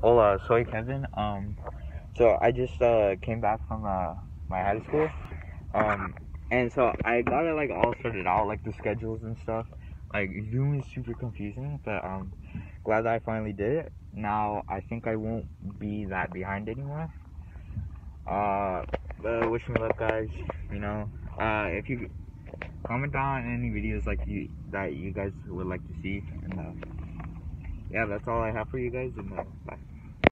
Hola, soy Kevin. So I just came back from my high school. Um, and so I got it like all sorted out, like the schedules and stuff. Like Zoom is super confusing, but glad that I finally did it. Now I think I won't be that behind anymore. Uh, but wish me luck, guys. You know, if you comment down any videos like you guys would like to see, and yeah, that's all I have for you guys. And bye.